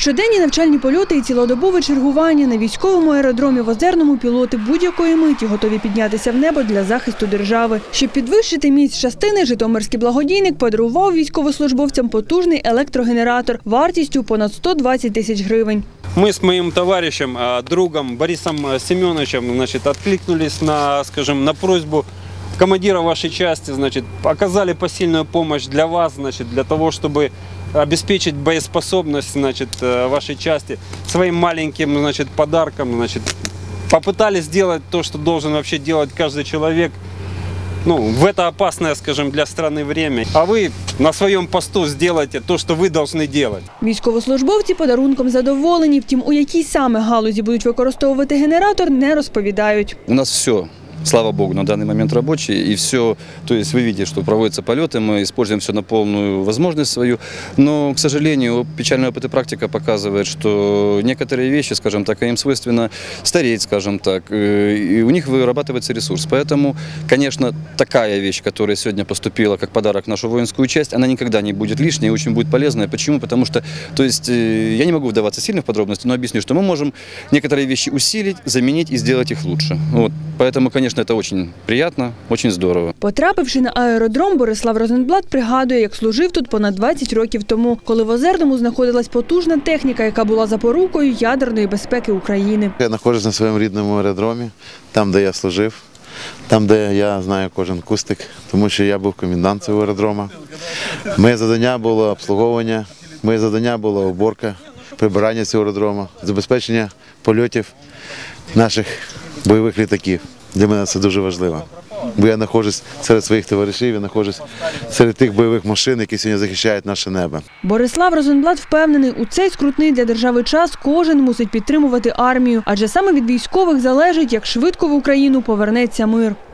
Щоденні навчальні польоти і цілодобове чергування на військовому аеродромі в Озерному пілоти будь-якої миті готові піднятися в небо для захисту держави. Щоб підвищити міць частини, житомирський благодійник подарував військовослужбовцям потужний електрогенератор вартістю понад 120 тисяч гривень. Мы с моим товарищем, другом Борисом Семеновичем, откликнулись на просьбу командира вашей части, оказали посильную помощь для вас, для того, чтобы обеспечить боеспособность, вашей части своим маленьким, подарком, попытались сделать то, что должен вообще делать каждый человек. В это опасное, для страны время. А вы на своем посту сделайте то, что вы должны делать. Військовослужбовці подарунком задоволені, втім, у якій саме галузі будуть використовувати генератор, не розповідають. У нас все, слава богу, на данный момент рабочий, и все, то есть вы видите, что проводятся полеты, мы используем все на полную возможность свою, но, к сожалению, печальный опыт и практика показывает, что некоторые вещи, им свойственно стареть, и у них вырабатывается ресурс. Поэтому, конечно, такая вещь, которая сегодня поступила как подарок в нашу воинскую часть, она никогда не будет лишней и очень будет полезной. Почему? Потому что, я не могу вдаваться сильно в подробности, но объясню, что мы можем некоторые вещи усилить, заменить и сделать их лучше. Поэтому, конечно, це дуже приємно, дуже здорово. Потрапивши на аеродром, Борислав Розенблат пригадує, як служив тут понад 20 років тому, коли в Озерному знаходилась потужна техніка, яка була запорукою ядерної безпеки України. Я знаходжусь на своєму рідному аеродромі, там, де я служив, там, де я знаю кожен кустик, тому що я був комендантом цього аеродрому. Моє завдання було обслуговування, моє завдання було уборка, прибирання цього аеродрому, забезпечення польотів наших бойових літаків. Для мене це дуже важливо, бо я знаходжусь серед своїх товаришів, я знаходжусь серед тих бойових машин, які сьогодні захищають наше небо. Борислав Розенблат впевнений, у цей скрутний для держави час кожен мусить підтримувати армію, адже саме від військових залежить, як швидко в Україну повернеться мир.